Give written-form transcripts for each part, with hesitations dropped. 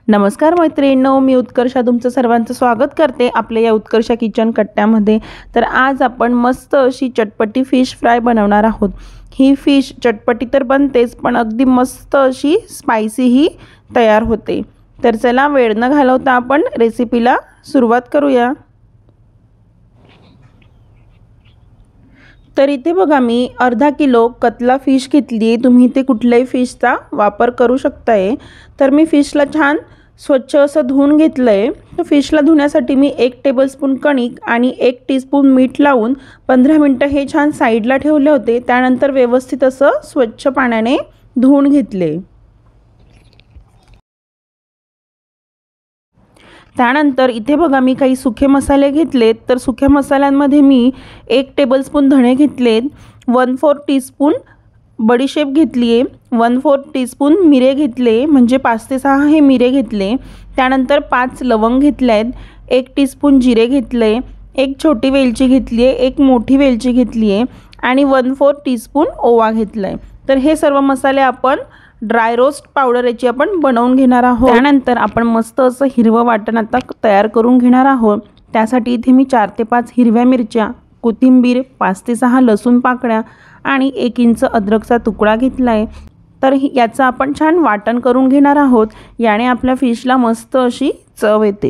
नमस्कार मैत्रिणींनो, मी उत्कर्षा तुमचं सर्वांचं स्वागत करते आपल्या या उत्कर्षा किचन कट्ट्यामध्ये। तर आज आपण मस्त अशी चटपटी फिश फ्राय बनवणार आहोत। ही फिश चटपटी तर बनतेच, पण अगदी मस्त अशी स्पायसीही तयार होते। तर चला वेळ न घालवता आपण रेसिपीला सुरुवात करूया। तर इथे बघा मी अर्धा किलो कतला फिश घेतली। तुम्ही इथे कुठल्याही फिशचा वापर करू शकताय। तर मी फिशला छान स्वच्छ असं धुवून घेतलंय। तर फिशला धुण्यासाठी मी 1 टेबलस्पून कणिक आणि 1 टीस्पून मीठ लावून 15 मिनिटं हे छान साईडला ठेवले होते। त्यानंतर व्यवस्थित असं स्वच्छ पाण्याने धुवून घेतले। त्यानंतर इथे बघा मी काही सुखे मसाले घेतलेत। तर सुक्या मसाल्यांमध्ये मी 1 टेबलस्पून धणे घेतलेत, 1/4 टीस्पून बडीशेप घेतली आहे, 1/4 टीस्पून मिरे घेतले, म्हणजे 5 ते 6 हे मिरे घेतले। त्यानंतर 5 लवंग घेतले आहेत, 1 टीस्पून जिरे घेतले, 1 छोटी वेलची घेतली आहे, 1 मोठी वेलची घेतली आहे आणि 1/4 टीस्पून ओवा घेतला आहे। तर हे सर्व मसाले आपण ड्राय रोस्ट पावडर याची आपण बनवून घेणार आहोत। त्यानंतर आपण मस्त असं हिरवं वाटण आता तयार करून घेणार आहोत। त्यासाठी इथे मी 4 ते 5 हिरव्या मिरच्या, कोथिंबीर, 5 ते 6 लसूण पाकळ्या आणि 1 इंच अद्रकचा तुकडा घेतला आहे। तर याचं आपण छान वाटण करून घेणार आहोत। याने आपल्या फिशला मस्त अशी चव येते।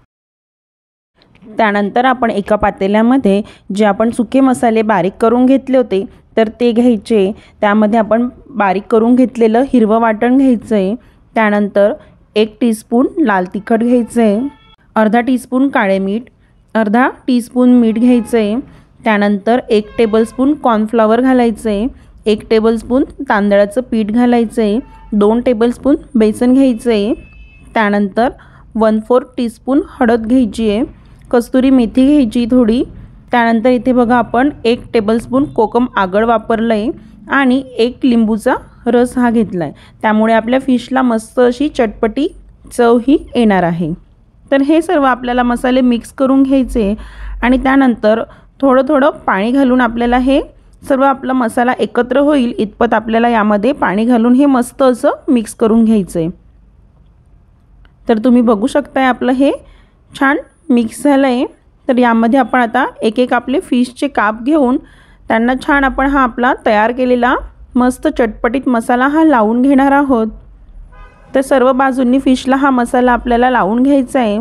त्यानंतर आपण एका पातेल्यामध्ये जे आपण सुके मसाले बारीक करून घेतले होते तर ते घ्यायचे। त्यामध्ये आपण बारीक करून घेतलेलं हिरवं वाटण घ्यायचं आहे। त्यानंतर 1 टीस्पून लाल तिखट घ्यायचं आहे, अर्धा टीस्पून काळे मीठ, अर्धा टीस्पून मीठ घ्यायचं आहे। त्यानंतर 1 टेबलस्पून कॉर्नफ्लॉवर घालायचं आहे, 1 टेबलस्पून तांदळाचं पीठ घालायचं आहे, 2 टेबलस्पून बेसन घ्यायचं आहे। त्यानंतर 1/4 टीस्पून हळद घ्यायची आहे, कस्तुरी मेथी घ्यायची थोडी। त्यानंतर इथे बघा आपण 1 टेबलस्पून कोकम आगळ वापरलं आहे आणि 1 लिंबूचा रस हा घेतला आहे। त्यामुळे आपल्या फिशला मस्त अशी चटपटी चव ही येणार आहे। तर हे सर्व आपल्याला मसाले मिक्स करून घ्यायचे आणि त्यानंतर थोडं थोडं पाणी घालून आपल्याला हे सर्व आपला मसाला एकत्र होईल इतपत आपल्याला यामध्ये पाणी घालून हे मस्त असं मिक्स करून घ्यायचं आहे। तर तुम्ही बघू शकताय आपलं हे छान मिक्स झालं आहे। तर यामध्ये आपण आता एक एक आपले फिशचे काप घेऊन त्यांना छान आपण हा आपला तयार केलेला मस्त चटपटीत मसाला हा लावून घेणार आहोत। तर सर्व बाजूंनी फिशला हा मसाला आपल्याला लावून घ्यायचा आहे।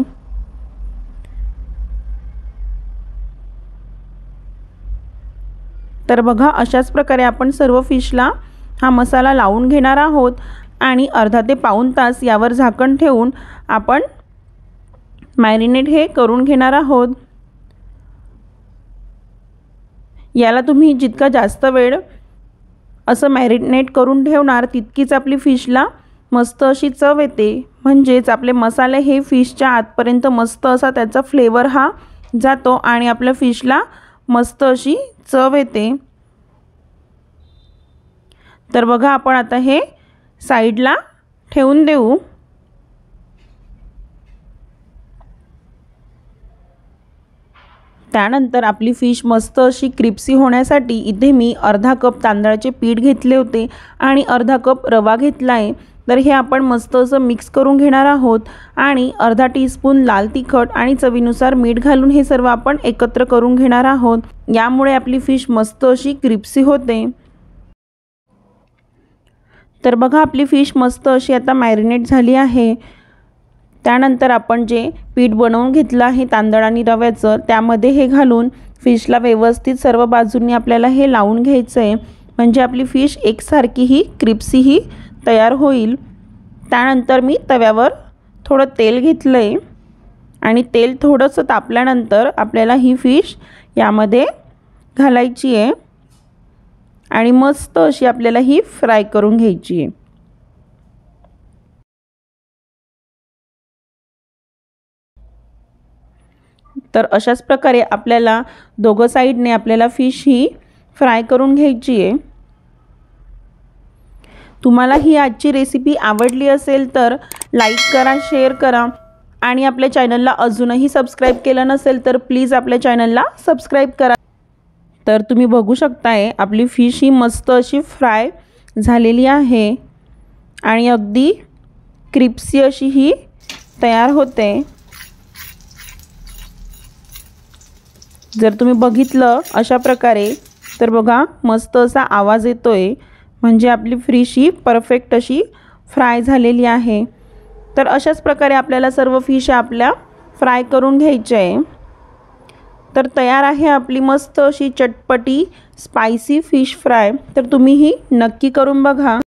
तर बघा अशाच प्रकारे आपण सर्व फिशला हा मसाला लावून घेणार आहोत आणि अर्धा ते पाऊण तास यावर झाकण ठेवून आपण मॅरिनेट हे करून घेणार आहोत। याला तुम्ही जितका जास्त वेळ असं मॅरिनेट करून ठेवणार तितकीच आपली फिशला मस्त अशी चव येते। म्हणजेच आपले मसाले हे फिशच्या आतपर्यंत मस्त असा त्याचा फ्लेवर हा जातो आणि आपल्या फिशला मस्त अशी चव येते। तर बघा आपण आता हे साईडला ठेवून देऊ। त्यानंतर आपली फिश मस्त अशी क्रिस्पी होण्यासाठी इथे मी अर्धा कप तांदळाचे पीठ घेतले होते आणि अर्धा कप रवा घेतला आहे। तर हे आपण मस्त असं मिक्स करून घेणार आहोत आणि अर्धा टीस्पून लाल तिखट आणि चवीनुसार मीठ घालून हे सर्व आपण एकत्र करून घेणार आहोत। यामुळे आपली फिश मस्त अशी क्रिस्पी होते। तर बघा आपली फिश मस्त अशी आता मॅरिनेट झाली आहे। त्यानंतर आपण जे पीठ बनवून घेतलं आहे तांदळ आणि रव्याचं त्यामध्ये हे घालून फिशला व्यवस्थित सर्व बाजूंनी आपल्याला हे लावून घ्यायचं आहे। म्हणजे आपली फिश एकसारखी ही क्रिस्पी ही तयार होईल। त्यानंतर मी तव्यावर थोडं तेल घेतलं आहे आणि तेल थोडंसं तापल्यानंतर आपल्याला ही फिश यामध्ये घालायची आहे आणि मस्त अशी आपल्याला ही फ्राय करून घ्यायची आहे। तर अशाच प्रकारे आपल्याला दोघं साईडने आपल्याला फिश ही फ्राय करून घ्यायची आहे। तुम्हाला ही आजची रेसिपी आवडली असेल तर लाईक करा, शेअर करा आणि आपल्या चॅनलला अजूनही सबस्क्राईब केलं नसेल तर प्लीज आपल्या चॅनलला सबस्क्राईब करा। तर तुम्ही बघू शकताय आपली फिश ही मस्त अशी फ्राय झालेली आहे आणि अगदी क्रिस्पी अशी ही तयार होते। जर तुम्ही बघितलं अशा प्रकारे तर बघा मस्त असा आवाज येतोय, म्हणजे आपली फिश ही परफेक्ट अशी फ्राय झालेली आहे। तर अशाच प्रकारे आपल्याला सर्व फिश आपल्या फ्राय करून घ्यायचे आहे। तर तयार आहे आपली मस्त अशी चटपटी स्पायसी फिश फ्राय। तर तुम्ही ही नक्की करून बघा।